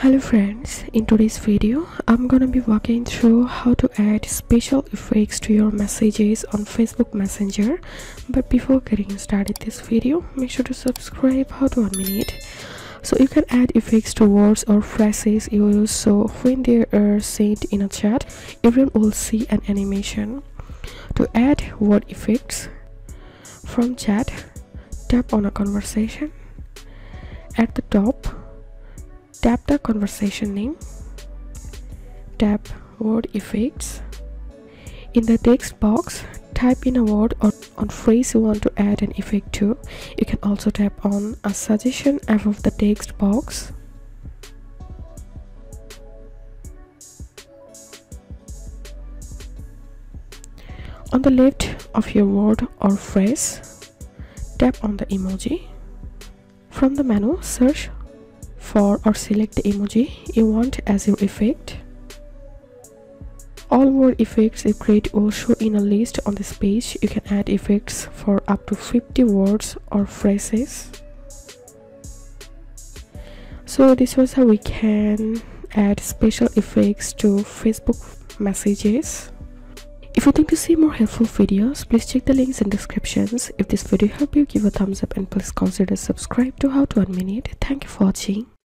Hello friends, in today's video I'm gonna be walking through how to add special effects to your messages on Facebook Messenger. But before getting started this video, make sure to subscribe how to 1 minute. So you can add effects to words or phrases you use, so when they are sent in a chat, everyone will see an animation. To add word effects from chat, tap on a conversation. At the top, tap the conversation name, tap word effects. In the text box, type in a word or phrase you want to add an effect to. You can also tap on a suggestion above the text box. On the left of your word or phrase, tap on the emoji. From the menu, search for or select the emoji you want as your effect. All word effects you create will show in a list on this page. You can add effects for up to 50 words or phrases. So this was how we can add special effects to Facebook messages. If you think to see more helpful videos, please check the links in descriptions. If this video helped you, give a thumbs up and please consider subscribe to How to 1 Minute. Thank you for watching.